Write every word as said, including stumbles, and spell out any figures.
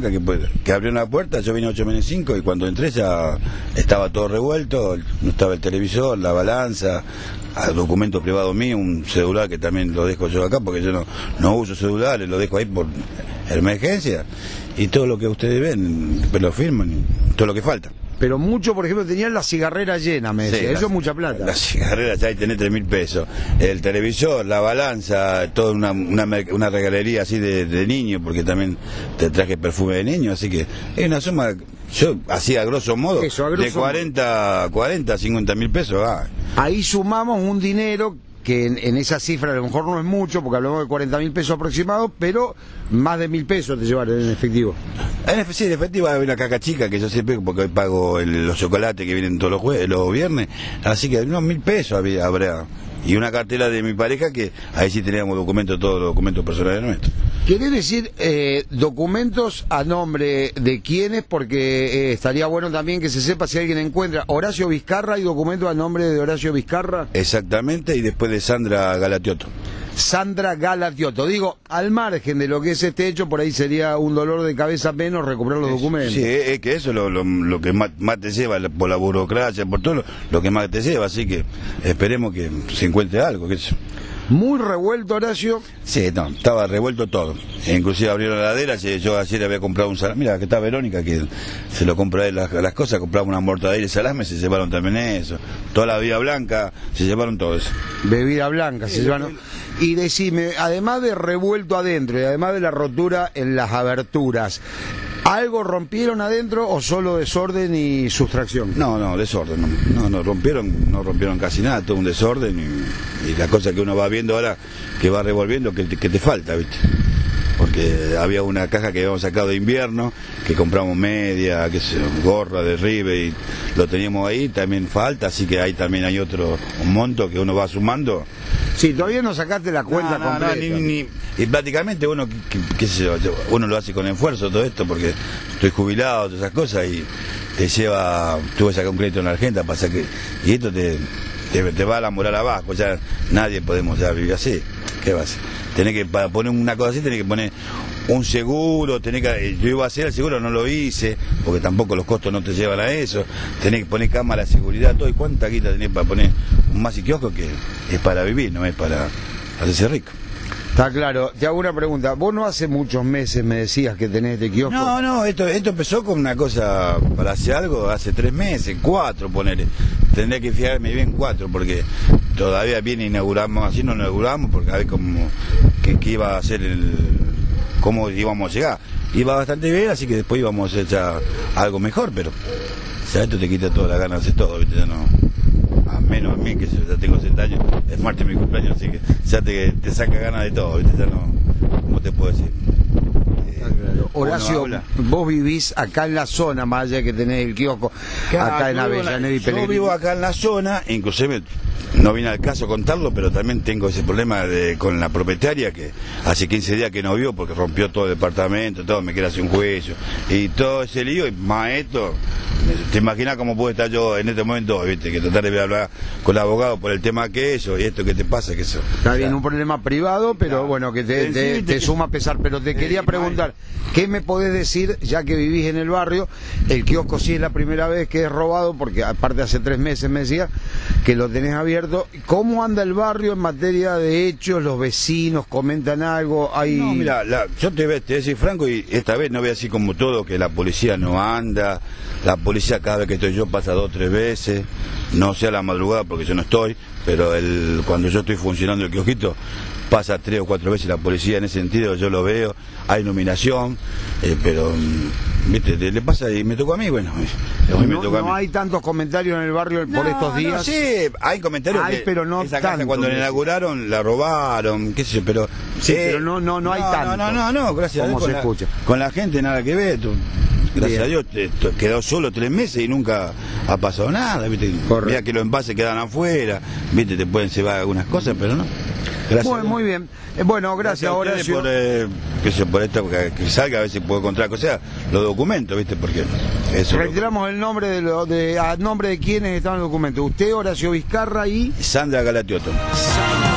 Blanca, que, que abrió una puerta, yo vine ocho menos cinco y cuando entré ya estaba todo revuelto, no estaba el televisor, la balanza, documento privado mío, un celular que también lo dejo yo acá porque yo no, no uso celulares, lo dejo ahí por emergencia, y todo lo que ustedes ven, después lo firman, y todo lo que falta. Pero mucho, por ejemplo, tenían la cigarrera llena, me decía. Sí, eso la, es mucha plata. La cigarrera, ya ahí tenés tres mil pesos. El televisor, la balanza, toda una, una, una regalería así de, de niño, porque también te traje perfume de niño, así que es una suma, yo hacía a grosso modo, eso, a grosso de cuarenta, cuarenta, cincuenta mil pesos. Ah. Ahí sumamos un dinero que en, en esa cifra a lo mejor no es mucho, porque hablamos de cuarenta mil pesos aproximados, pero más de mil pesos te llevaron en efectivo. En, sí, en efectivo hay una caca chica que yo siempre, porque hoy pago el, los chocolates que vienen todos los jueves, los viernes, así que unos mil pesos había, habrá. Y una cartera de mi pareja que ahí sí teníamos documentos, todos los documentos personales nuestros. ¿Querés decir eh, documentos a nombre de quiénes? Porque eh, estaría bueno también que se sepa si alguien encuentra Horacio Vizcarra y documentos a nombre de Horacio Vizcarra. Exactamente, y después de Sandra Galatioto. Sandra Galatioto. Digo, al margen de lo que es este hecho, por ahí sería un dolor de cabeza menos recuperar los documentos. Sí, es que eso es lo, lo, lo que más, más te lleva, por la burocracia, por todo lo, lo que más te lleva, así que esperemos que se encuentre algo. Que eso. Muy revuelto, Horacio. Sí, no, estaba revuelto todo. Inclusive abrieron la heladera, yo ayer había comprado un salame. Mira, que está Verónica, que se lo compró las, las cosas, compraba una mortadela y salame, se llevaron también eso. Toda la bebida blanca, se llevaron todo eso. Bebida blanca, sí, se llevaron. Y decime, además de revuelto adentro y además de la rotura en las aberturas, ¿algo rompieron adentro o solo desorden y sustracción? No, no, desorden. No, no, no rompieron, no rompieron casi nada, todo un desorden y, y la cosa que uno va viendo ahora, que va revolviendo, que, que te falta, ¿viste? Porque había una caja que habíamos sacado de invierno, que compramos media, que sé, gorra de Ribe y lo teníamos ahí, también falta, así que ahí también hay otro un monto que uno va sumando. Sí, todavía no sacaste la cuenta no, no, completa. No, ni, ni, y prácticamente uno, qué, qué sé yo, uno lo hace con esfuerzo todo esto, porque estoy jubilado, todas esas cosas, y te lleva, tuve que sacar un crédito en la Argentina, pasa que, y esto te, te, te va a la moral abajo, ya nadie podemos ya vivir así, ¿qué va a hacer? Tenés que, para poner una cosa así, tenés que poner un seguro, tenés que, yo iba a hacer el seguro, no lo hice, porque tampoco los costos no te llevan a eso, tenés que poner cámara de seguridad, todo, y cuánta guita tenés para poner un más y kiosco que es para vivir, no es para hacerse rico. Está claro. Te hago una pregunta. Vos no hace muchos meses me decías que tenés este kiosco. No, no, esto, esto empezó con una cosa para hacer algo hace tres meses, cuatro, ponele. Tendría que fijarme bien cuatro, porque todavía bien inauguramos, así no inauguramos, porque a ver cómo, que, que iba a ser el, cómo íbamos a llegar. Iba bastante bien, así que después íbamos a hacer ya algo mejor, pero o sea, esto te quita toda la ganas de hacer todo, ¿viste? Ya no, a menos a mí, que yo ya tengo setenta años, es martes mi cumpleaños, así que ya te, te saca ganas de todo, ¿viste? Ya no, ¿cómo te puedo decir? Claro. Horacio, vos vivís acá en la zona, más allá de que tenés el kiosco, acá, acá en Avellaneda y Pellegrini. Yo vivo acá en la zona, inclusive no viene al caso contarlo, pero también tengo ese problema de, con la propietaria, que hace quince días que no vio porque rompió todo el departamento, todo, me quiere hacer un juicio, y todo ese lío, y más esto, te imaginas cómo puedo estar yo en este momento, viste, que tratar de hablar con el abogado por el tema que eso, y esto que te pasa, que eso. Está bien, un problema privado, pero no, bueno, que te, te, te suma a pesar, pero te quería preguntar, ¿qué me podés decir, ya que vivís en el barrio? El kiosco sí es la primera vez que es robado, porque aparte hace tres meses me decía que lo tenés abierto. ¿Cómo anda el barrio en materia de hechos? ¿Los vecinos comentan algo? ¿Hay... No, mira, la, yo te voy a decir franco, y esta vez no voy a decir como todo, que la policía no anda, la policía cada vez que estoy yo pasa dos o tres veces, no sea la madrugada porque yo no estoy, pero el, cuando yo estoy funcionando el kiosquito, pasa tres o cuatro veces la policía, en ese sentido yo lo veo, hay iluminación, eh, pero viste, le pasa y me tocó a mí, bueno, a mí me no, tocó a mí. No hay tantos comentarios en el barrio no, por estos días. No, sí, hay comentarios hay, que pero no esa tanto, casa cuando la inauguraron la robaron, qué sé yo, pero sí, eh, pero no no no hay no, tanto. No, no, no, gracias a Dios. Se Con escucha. La, con la gente nada que ver, tú, gracias Bien. a Dios te, te quedó solo tres meses y nunca ha pasado nada, viste. Mira que los envases quedan afuera, viste, te pueden cebar algunas cosas, pero no. Gracias. Muy, muy bien. Eh, bueno, gracias, gracias Horacio. Por, eh, que se, por esto, que, que salga, a ver si puedo encontrar cosas, los documentos, ¿viste? Porque eso. Reiteramos el nombre de, lo, de a nombre de quienes están en el documento. Usted, Horacio Vizcarra y Sandra Galatioto. Sandra.